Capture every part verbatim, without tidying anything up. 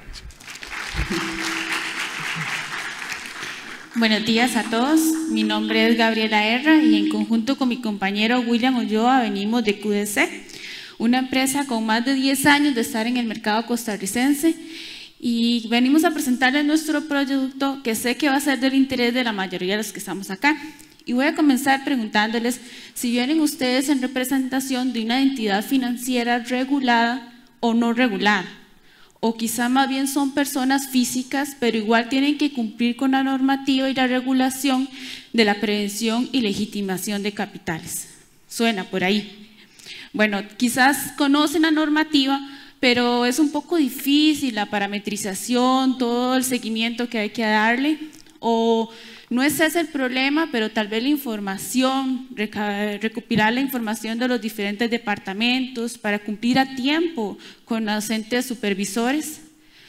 Gracias. Buenos días a todos, mi nombre es Gabriela Herra y en conjunto con mi compañero William Ulloa venimos de Q D C, una empresa con más de diez años de estar en el mercado costarricense, y venimos a presentarles nuestro producto que sé que va a ser del interés de la mayoría de los que estamos acá. Y voy a comenzar preguntándoles si vienen ustedes en representación de una entidad financiera regulada o no regulada, o quizá más bien son personas físicas, pero igual tienen que cumplir con la normativa y la regulación de la prevención y legitimación de capitales. Suena por ahí. Bueno, quizás conocen la normativa, pero es un poco difícil la parametrización, todo el seguimiento que hay que darle, o no es ese el problema, pero tal vez la información, recopilar la información de los diferentes departamentos para cumplir a tiempo con los entes supervisores,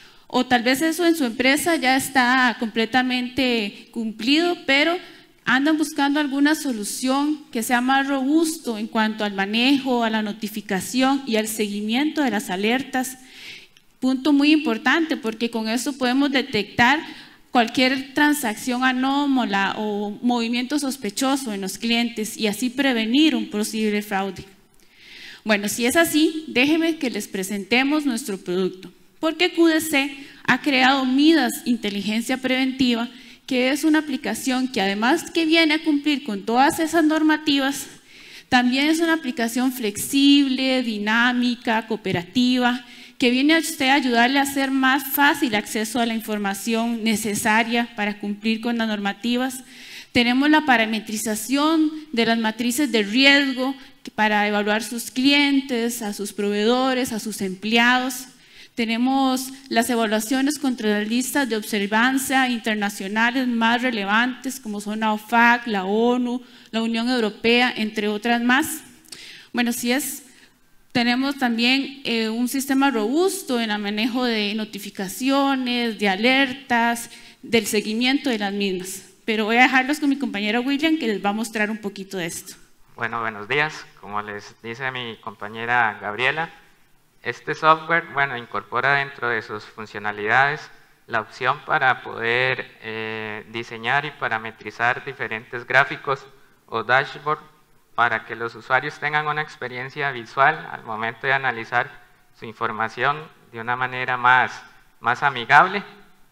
o tal vez eso en su empresa ya está completamente cumplido, pero andan buscando alguna solución que sea más robusto en cuanto al manejo, a la notificación y al seguimiento de las alertas. Punto muy importante, porque con eso podemos detectar cualquier transacción anómala o movimiento sospechoso en los clientes y así prevenir un posible fraude. Bueno, si es así, déjenme que les presentemos nuestro producto, porque Q D C ha creado Midas Inteligencia Preventiva, que es una aplicación que además que viene a cumplir con todas esas normativas, también es una aplicación flexible, dinámica, cooperativa, que viene a usted a ayudarle a hacer más fácil acceso a la información necesaria para cumplir con las normativas. Tenemos la parametrización de las matrices de riesgo para evaluar sus clientes, a sus proveedores, a sus empleados. Tenemos las evaluaciones contra las listas de observancia internacionales más relevantes, como son la O F A C, la ONU, la Unión Europea, entre otras más. Bueno, si es... Tenemos también eh, un sistema robusto en el manejo de notificaciones, de alertas, del seguimiento de las mismas. Pero voy a dejarlos con mi compañero William, que les va a mostrar un poquito de esto. Bueno, buenos días. Como les dice mi compañera Gabriela, este software, bueno, incorpora dentro de sus funcionalidades la opción para poder eh, diseñar y parametrizar diferentes gráficos o dashboard para que los usuarios tengan una experiencia visual al momento de analizar su información de una manera más, más amigable.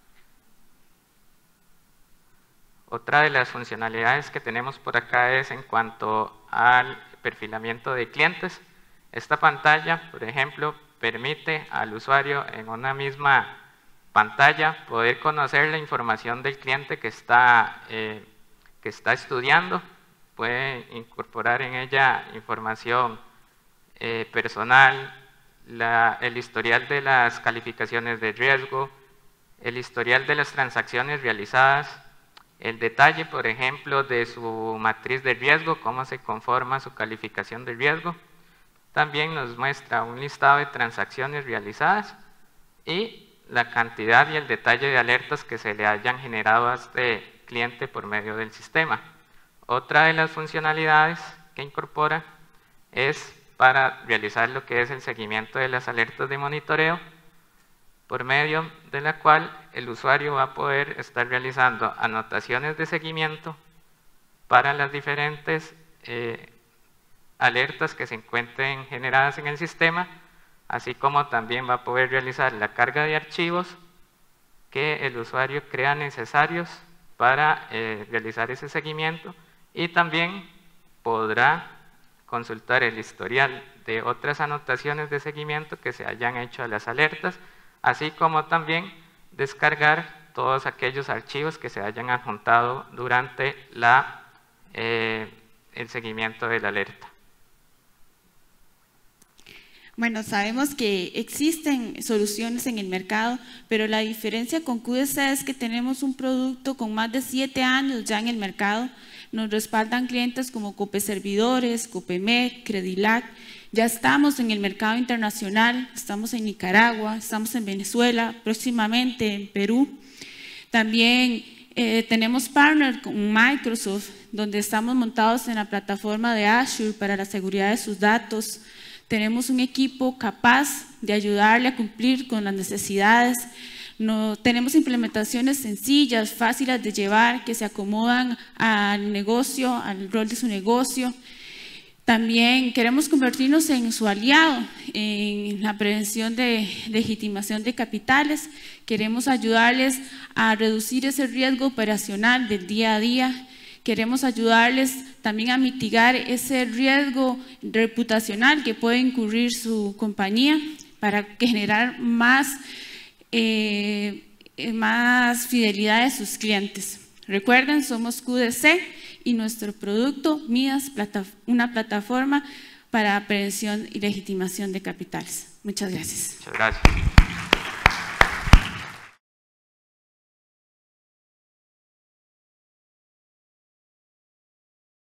Otra de las funcionalidades que tenemos por acá es en cuanto al perfilamiento de clientes. Esta pantalla, por ejemplo, permite al usuario en una misma pantalla poder conocer la información del cliente que está, eh, que está estudiando. Puede incorporar en ella información eh, personal, la, el historial de las calificaciones de riesgo, el historial de las transacciones realizadas, el detalle, por ejemplo, de su matriz de riesgo, cómo se conforma su calificación de riesgo. También nos muestra un listado de transacciones realizadas y la cantidad y el detalle de alertas que se le hayan generado a este cliente por medio del sistema. Otra de las funcionalidades que incorpora es para realizar lo que es el seguimiento de las alertas de monitoreo, por medio de la cual el usuario va a poder estar realizando anotaciones de seguimiento para las diferentes eh, alertas que se encuentren generadas en el sistema, así como también va a poder realizar la carga de archivos que el usuario crea necesarios para eh, realizar ese seguimiento. Y también podrá consultar el historial de otras anotaciones de seguimiento que se hayan hecho a las alertas, así como también descargar todos aquellos archivos que se hayan adjuntado durante la, eh, el seguimiento de la alerta. Bueno, sabemos que existen soluciones en el mercado, pero la diferencia con Q D C es que tenemos un producto con más de siete años ya en el mercado. Nos respaldan clientes como Copeservidores, Copemec, Credilac. Ya estamos en el mercado internacional, estamos en Nicaragua, estamos en Venezuela, próximamente en Perú. También eh, tenemos partner con Microsoft, donde estamos montados en la plataforma de Azure para la seguridad de sus datos. Tenemos un equipo capaz de ayudarle a cumplir con las necesidades. No, tenemos implementaciones sencillas, fáciles de llevar, que se acomodan al negocio, al rol de su negocio. También queremos convertirnos en su aliado en la prevención de legitimación de capitales. Queremos ayudarles a reducir ese riesgo operacional del día a día. Queremos ayudarles también a mitigar ese riesgo reputacional que puede incurrir su compañía para generar más Eh, más fidelidad de sus clientes. Recuerden, somos Q D C y nuestro producto Midas, plata, una plataforma para prevención y legitimación de capitales. Muchas gracias. Muchas gracias.